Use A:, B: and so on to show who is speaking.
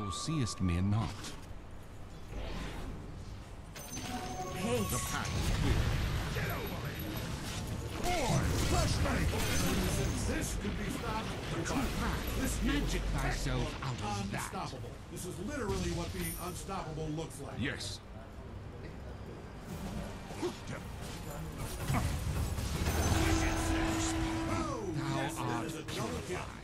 A: Thou seest me not.
B: Haste.
A: The path is clear.
C: Get over me! Boy, flashlight! This could be stopped. This
A: Magic thyself out of that.
C: unstoppable. This is literally what being unstoppable looks like.
A: Yes.
C: Oh,
A: Thou
C: yes, that
A: art
C: is a double kill.